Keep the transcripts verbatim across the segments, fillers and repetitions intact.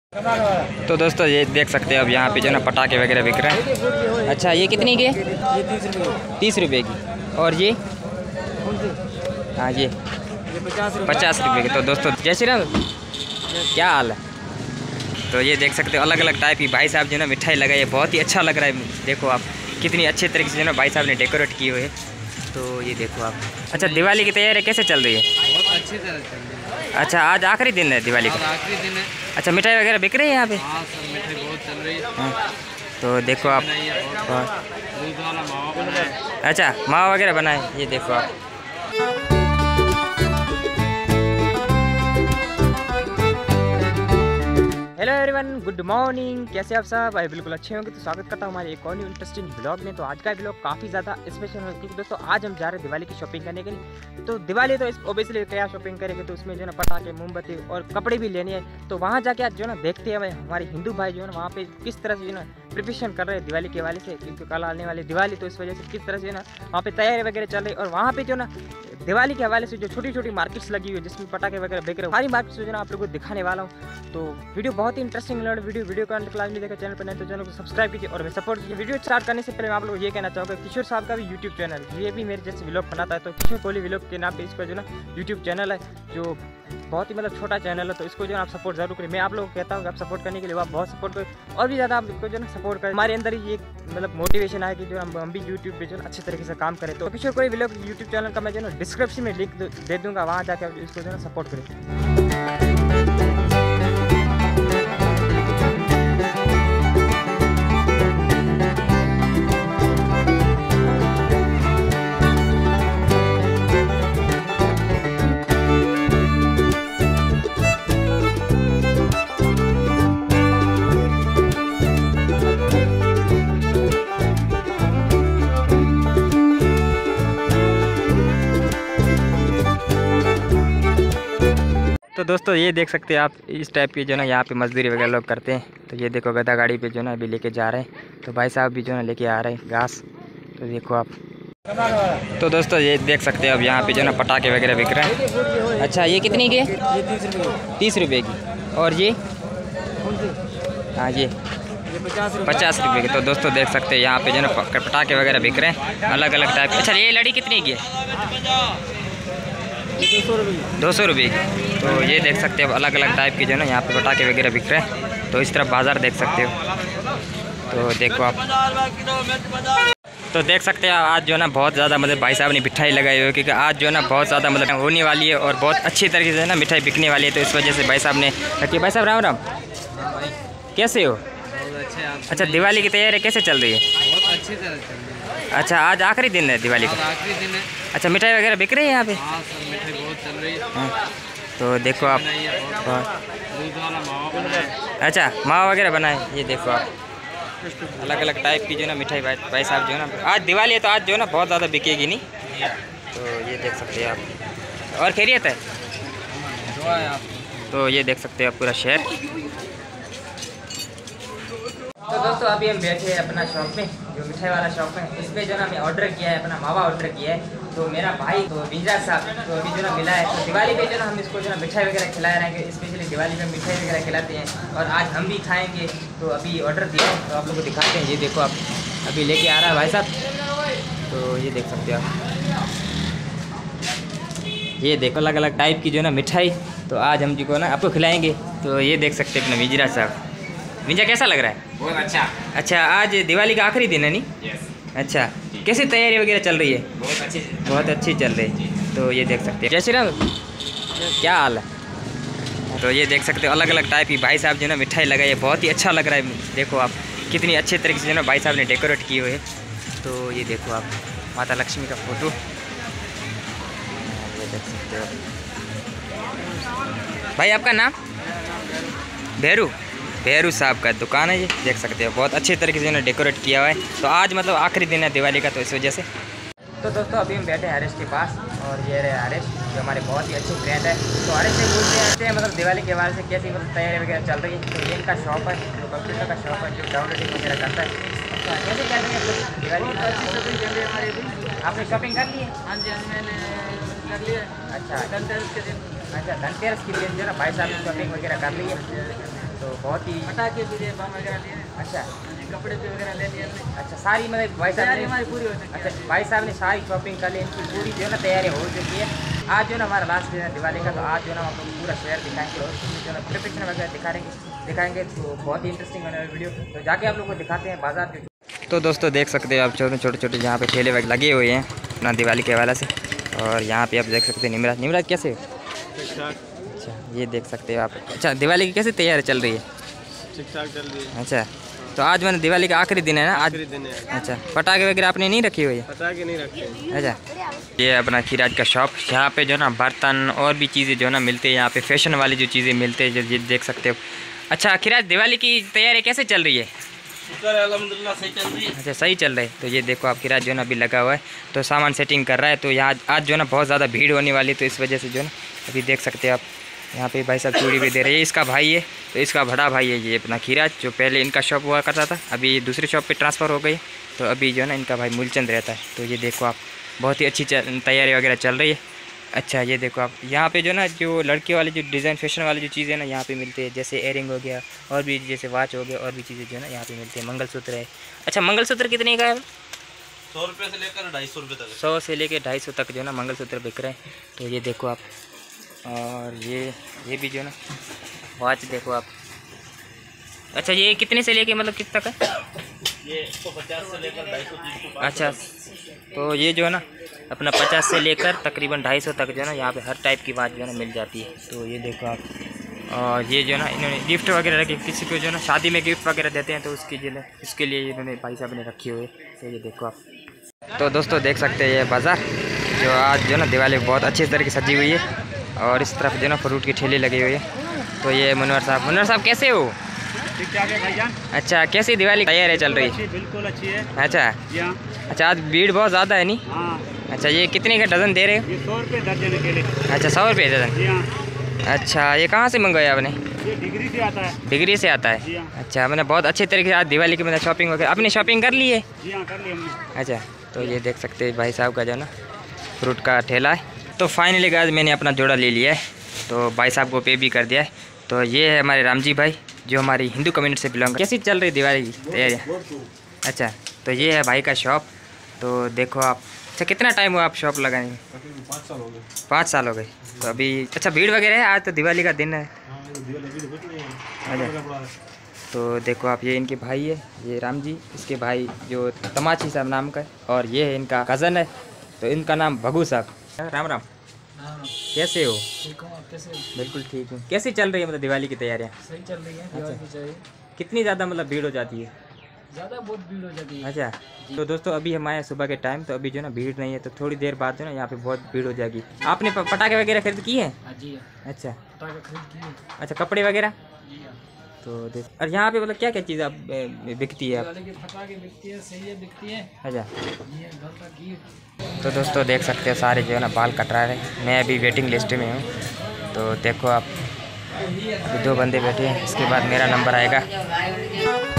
तो दोस्तों ये देख सकते हैं अब यहाँ पे जो ना पटाखे वगैरह बिक रहे हैं। अच्छा ये कितनी के? ये तीस रुपये तीस रुपये की। और ये हाँ ये पचास रुपये पचास रुपये की। तो दोस्तों जय श्री राम, क्या हाल है? तो ये देख सकते हो अलग अलग टाइप की भाई साहब जो ना मिठाई लगाई है, बहुत ही अच्छा लग रहा है। देखो आप कितनी अच्छे तरीके से जो ना भाई साहब ने डेकोरेट किए हुए हैं। तो ये देखो आप। अच्छा दिवाली की तैयारी कैसे चल रही है? बहुत अच्छी तरह चल रही है। अच्छा आज आखिरी दिन है दिवाली का? आखिरी दिन है। अच्छा मिठाई वगैरह बिक रही है यहाँ पे? हाँ सब मिठाई बहुत चल रही है। हाँ। तो देखो आप। दूध वाला मावा बन रहा है। अच्छा मावा वगैरह बनाए, ये देखो आप। Hello everyone, good morning. कैसे आप सब? भाई बिल्कुल अच्छे होंगे। तो स्वागत करता हूँ हमारे एक और न्यू इंटरेस्टिंग ब्लॉग में। तो आज का ब्लॉग काफ़ी ज़्यादा स्पेशल है क्योंकि दोस्तों आज हम जा रहे हैं दिवाली की शॉपिंग करने के लिए। तो दिवाली तो ओबियसली क्या शॉपिंग करेंगे, तो उसमें जो ना पटाखे, मोमबत्ती और कपड़े भी लेने हैं। तो वहाँ जाके आज जो ना देखते हैं हमारे हिंदू भाई जो है ना वहाँ पे किस तरह से जो ना प्रिपरेशन कर रहे हैं दिवाली के हवाले से, क्योंकि कल आने वाली दिवाली, तो इस वजह से किस तरह से ना वहाँ पे तैयारी वगैरह चल रही है। और वहाँ पे जो ना दिवाली के हवाले से जो छोटी छोटी मार्केट्स लगी हुई है जिसमें पटाखे वगैरह बिक रहे हैं, सारी मार्केट्स जो ना आप लोगों को दिखाने वाला हूँ। तो वीडियो बहुत ही इंटरेस्टिंग लग वीडियो वीडियो का क्लास में देखा, चैनल पर नहीं तो चैनल को सब्सक्राइब कीजिए और सपोर्ट कीजिए। वीडियो स्टार्ट करने से पहले मैं आप लोग ये कहना चाहूँगा, किशोर साहब का भी यूट्यूब चैनल, ये भी मेरे जैसे व्लॉग बनाता है। तो किशोर कोहली व्लॉग के नाम पे इसका जो ना यूट्यूब चैनल है, जो बहुत ही मतलब छोटा चैनल है। तो इसको जो आप सपोर्ट जरूर करें। मैं आप लोगों को कहता हूँ कि आप सपोर्ट करने के लिए आप बहुत सपोर्ट करें और भी ज़्यादा आप इसको जो ना सपोर्ट करें। हमारे अंदर ही एक मतलब मोटिवेशन है कि जो हम हम भी यूट्यूब पे जो ना अच्छे तरीके से काम करें। तो Kishore Kohli vlog YouTube channel का मैं जो ना डिस्क्रिप्शन में लिंक दे दूँगा, वहाँ जाकर इसको जो ना सपोर्ट करें। तो दोस्तों ये देख सकते हैं आप, इस टाइप की जो ना यहाँ पे मजदूरी वगैरह लोग करते हैं। तो ये देखो गधा गाड़ी पे जो ना अभी लेके जा रहे हैं। तो भाई साहब भी जो ना लेके आ रहे हैं घास। तो देखो आप। तो दोस्तों ये देख सकते हैं अब यहाँ पे जो ना पटाखे वगैरह बिक रहे हैं। अच्छा ये कितनी के? ये तीस रुपये तीस रुपये की। और ये हाँ ये पचास रुपये पचास रुपये की। तो दोस्तों देख सकते हैं यहाँ पे जो ना पटाखे वगैरह बिक रहे हैं अलग अलग टाइप। अच्छा ये लड़ी कितनी की है? दो सौ रुपये दो सौ रुपये की। तो ये देख सकते हो अलग अलग टाइप की जो है ना यहाँ पे पटाखे वगैरह बिक रहे हैं। तो इस तरफ बाज़ार देख सकते हो। तो देखो आप। तो देख सकते हैं आज जो है ना बहुत ज़्यादा मतलब भाई साहब ने मिठाई लगाई हुई है, क्योंकि आज जो है ना बहुत ज़्यादा मतलब होने वाली है और बहुत अच्छी तरीके से ना मिठाई बिकने वाली है। तो इस वजह से भाई साहब ने रखी। भाई साहब राम राम, कैसे हो? अच्छे आप। अच्छा दिवाली की तैयारी कैसे चल रही है? बहुत अच्छी तरह चल रही है। अच्छा आज आखिरी दिन है दिवाली का? आखिरी दिन है। अच्छा मिठाई वगैरह बिक रही है यहाँ पे? हाँ सब मिठाई बहुत चल रही है। हाँ। तो देखो आप। दूध वाला मावा बन रहा है। अच्छा मावा वगैरह बनाए, ये देखो आप। अलग अलग टाइप की जो ना मिठाई भाई भाई साहब जो है ना, आज दिवाली है तो आज जो है ना बहुत ज़्यादा बिकेगी नहीं। तो ये देख सकते हैं आप। और खैरियत है? तो ये देख सकते हैं आप पूरा शहर। तो दोस्तों अभी हम बैठे हैं अपना शॉप में, जो मिठाई वाला शॉप है। इस पर जो ना हमने ऑर्डर किया है, अपना मावा ऑर्डर किया है। तो मेरा भाई तो विंजा साहब तो अभी जो ना मिला है। तो दिवाली पे जो ना हम इसको जो ना मिठाई वगैरह खिला रहे हैं, स्पेशली दिवाली में मिठाई वगैरह खिलाते हैं और आज हम भी खाएंगे। तो अभी ऑर्डर दिया है, तो आप लोग को दिखाते हैं। ये देखो आप, अभी लेके आ रहा है भाई साहब। तो ये देख सकते हो आप, ये देखो अलग अलग टाइप की जो ना मिठाई। तो आज हम जी को ना आपको खिलाएँगे। तो ये देख सकते हैं अपना विंजा साहब। विंजा कैसा लग रहा है? बहुत अच्छा। अच्छा आज दिवाली का आखिरी दिन है नहीं? यस। अच्छा कैसी तैयारी वगैरह चल रही है? बहुत अच्छी बहुत अच्छी चल रही है। तो ये देख सकते हैं। जय श्री राम, क्या हाल है? तो ये देख सकते हो अलग अलग टाइप की भाई साहब जो ना मिठाई लगाई है, बहुत ही अच्छा लग रहा है। देखो आप कितनी अच्छे तरीके से जो ना भाई साहब ने डेकोरेट किए हुए हैं। तो ये देखो आप माता लक्ष्मी का फोटो, ये देख सकते हो। भाई आपका नाम? भैरू भैरू साहब का दुकान है, ये देख सकते हो। बहुत अच्छे तरीके से उन्होंने डेकोरेट किया हुआ है। तो आज मतलब आखिरी दिन है दिवाली का, तो इस वजह से। तो दोस्तों अभी हम बैठे हैं हरेश के पास और ये रहे हरेश, जो हमारे बहुत ही अच्छे फ्रेंड है। तो हरेश से पूछते हैं मतलब दिवाली के बारे से कैसी मतलब तैयारी वगैरह चल रही है। तो ये इनका शॉप है, जो कंप्यूटर का शॉप है, जो डाउनलोडिंग वगैरह करता है। तो कैसे चल रही है दिवाली की? अच्छी शॉपिंग चल रही है हमारी भी। आपने शॉपिंग कर ली है? हाँ जी मैंने कर लिया। अच्छा धनतेरस के दिन। अच्छा धनतेरस के दिन जो ना भाई साहब ने शॉपिंग वगैरह कर ली है। तो बहुत ही पटाखे भी लिए, बम वगैरह लिए। अच्छा कपड़े भी वगैरह ले लिए हमने। अच्छा सारी मतलब भाई साहब ने हमारी पूरी हो चुकी है। अच्छा भाई साहब ने सारी शॉपिंग कर ली, इनकी पूरी जो है ना तैयारी हो चुकी है। आज जो है ना हमारा लास्ट दिन है दिवाली का, तो आज जो है ना हम आपको पूरा शहर दिखाएंगे और जो है ना प्रिपरेशन वगैरह दिखाएंगे दिखाएंगे तो बहुत ही इंटरेस्टिंग बना वीडियो। तो जाके आप लोग को दिखाते हैं बाजार के। तो दोस्तों देख सकते हो आप छोटे छोटे छोटे यहाँ पे ठेले वगैरह लगे हुए हैं अपना दिवाली के हवाले से। और यहाँ पे आप देख सकते हैं निमराज निमराज कैसे ठीक ठाक। अच्छा ये देख सकते हो आप। अच्छा दिवाली की कैसे तैयारी चल रही है? ठीक ठाक चल रही है। अच्छा तो आज मैंने दिवाली का आखिरी दिन है ना आज? दिन है। अच्छा पटाखे वगैरह आपने नहीं रखी हुई है? पटाखे नहीं रखते। अच्छा ये अपना खीराज का शॉप, यहाँ पे जो ना बर्तन और भी चीज़ें जो ना मिलते हैं, यहाँ पे फैशन वाली जो चीज़ें मिलते हैं जो ये देख सकते हो। अच्छा खीराज दिवाली की तैयारी कैसे चल रही है? अल्हम्दुलिल्लाह सही चल रही है। अच्छा सही चल रहा है। तो ये देखो आप खीराज जो ना अभी लगा हुआ है तो सामान सेटिंग कर रहा है। तो यहाँ आज जो ना बहुत ज़्यादा भीड़ होने वाली, तो इस वजह से जो ना अभी देख सकते हैं आप यहाँ पे भाई साहब चूड़ी भी दे रहे हैं। इसका भाई है तो इसका बड़ा भाई है ये अपना खीराज, जो पहले इनका शॉप हुआ करता था, अभी ये दूसरे शॉप पे ट्रांसफ़र हो गई। तो अभी जो है ना इनका भाई मूलचंद रहता है। तो ये देखो आप बहुत ही अच्छी तैयारी वगैरह चल रही है। अच्छा ये देखो आप यहाँ पे जो ना जो लड़के वाले जो डिज़ाइन फैशन वाली जो चीज़ें ना यहाँ पे मिलती है, जैसे एयरिंग हो गया और भी जैसे वॉच हो गया और भी चीज़ें जो है ना यहाँ पे मिलती है। मंगलसूत्र है। अच्छा मंगलसूत्र कितने का है? सौ रुपये से लेकर ढाई सौ रुपये तक। सौ से लेकर ढाई सौ तक जो ना मंगलसूत्र बिक रहे हैं। तो ये देखो आप। और ये ये भी जो ना वॉच देखो आप। अच्छा ये कितने से लेके मतलब किस तक है? ये एक सौ पचास से लेकर ढाई सौ। अच्छा तो ये जो है ना अपना पचास से लेकर तकरीबन ढाई सौ तक जो है ना यहाँ पे हर टाइप की वॉच जो है ना मिल जाती है। तो ये देखो आप। और ये जो है ना इन्होंने गिफ्ट वगैरह रखे, किसी को जो है ना शादी में गिफ्ट वगैरह देते हैं तो उसके जो है उसके लिए इन्होंने भाई साहब ने रखी हुई है। तो ये देखो आप। तो दोस्तों देख सकते हैं ये बाज़ार जो आज जो है ना दिवाली बहुत अच्छी तरह की सजी हुई है। और इस तरफ जो ना फ्रूट की ठेली लगी हुई है। तो ये मुनवर साहब मुनवर साहब कैसे हो? ठीक ठाक है भाईजान। अच्छा कैसी दिवाली तैयारी चल रही है? बिल्कुल अच्छी है। अच्छा अच्छा आज भीड़ बहुत ज़्यादा है नहीं? हाँ। अच्छा ये कितने का डज़न दे रहे हो? ये सौ रुपये दर्जन के लिए। अच्छा सौ रुपये डज़न। जी हाँ। अच्छा ये कहाँ से मंगवाया आपने? ये डिग्री से आता है। डिग्री से आता जी है। हाँ। अच्छा मैंने बहुत अच्छे तरीके से आज दिवाली की मतलब शॉपिंग वगैरह अपनी शॉपिंग कर ली है? जी हाँ कर ली हमने। अच्छा तो ये देख सकते हैं भाई साहब का जो ना फ्रूट का ठेला है। तो फाइनली आज मैंने अपना जोड़ा ले लिया है, तो भाई साहब को पे भी कर दिया है। तो ये है हमारे रामजी भाई जो हमारी हिंदू कम्युनिटी से बिलोंग। कैसी चल रही दिवाली की तैयारियाँ? अच्छा तो ये है भाई का शॉप। तो देखो आप। अच्छा कितना टाइम हुआ आप शॉप लगाने में? पाँच साल हो गए। पाँच साल हो गए। तो अभी अच्छा भीड़ वगैरह है? आज तो दिवाली का दिन है। अच्छा तो देखो आप ये इनके भाई है, ये राम जी, इसके भाई जो तमाची साहब नाम का है, और ये है इनका कज़न है तो इनका नाम भगू साहब। राम राम। कैसे हो? ठीक हूँ, आप कैसे? बिल्कुल ठीक हूँ। कैसी चल रही है मतलब दिवाली की तैयारियाँ? सही चल रही है। दिवाली की चाहिए। कितनी ज़्यादा मतलब भीड़ हो जाती है? ज़्यादा बहुत भीड़ हो जाती है। अच्छा तो दोस्तों अभी हम आए सुबह के टाइम, तो अभी जो ना भीड़ नहीं है, तो थोड़ी देर बाद जो ना यहाँ पे बहुत भीड़ हो जाएगी। आपने प- पटाखे वगैरह खरीद किए हैं? जी अच्छा पटाखे खरीद किए। अच्छा कपड़े वगैरह? जी हाँ। तो देख और यहाँ पे मतलब क्या क्या चीज़ आप ए, बिकती है आप? दिवाली के पटाखे बिकती है, सही है बिकती है। अच्छा ये घर का गिफ्ट। तो दोस्तों देख सकते हो सारे जो है ना बाल कटरा रहे हैं। मैं अभी वेटिंग लिस्ट में हूँ। तो देखो आप अभी दो बंदे बैठे हैं, इसके बाद मेरा नंबर आएगा।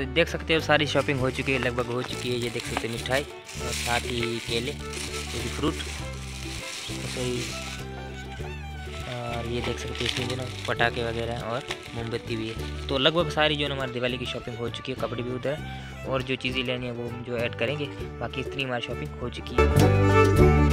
देख सकते हो सारी शॉपिंग हो चुकी है, लगभग हो चुकी है। ये देख सकते हो मिठाई और साथ ही केले, ये भी फ्रूट, सॉरी, और ये देख सकते हो इसमें जो ना पटाखे वगैरह और मोमबत्ती भी है। तो लगभग सारी जो ना हमारी दिवाली की शॉपिंग हो चुकी है। कपड़े भी उधर है और जो चीज़ें लेनी है वो जो ऐड करेंगे, बाकी इतनी हमारी शॉपिंग हो चुकी है।